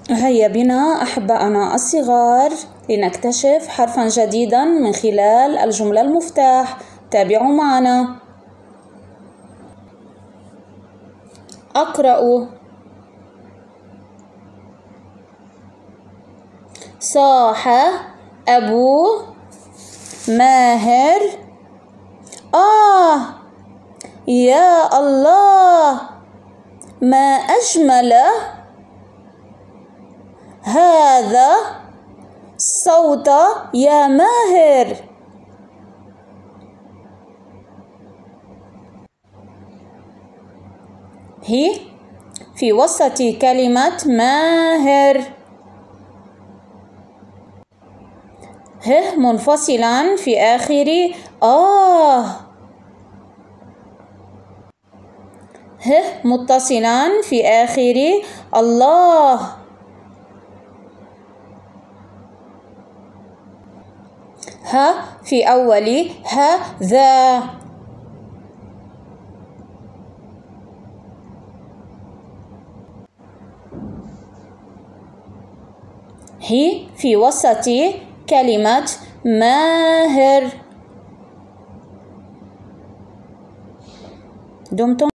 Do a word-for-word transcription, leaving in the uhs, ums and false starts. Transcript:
هيا بنا أحبائنا الصغار لنكتشف حرفا جديدا من خلال الجملة المفتاح. تابعوا معنا. أقرأ. صاح أبو ماهر. آه يا الله، ما أجمل هذا الصوت يا ماهر. هي في وسط كلمة ماهر، ه منفصلا في آخر آه، ه متصلا في آخر الله، ه في أول هذا، هي في وسط كلمة ماهر. دمتم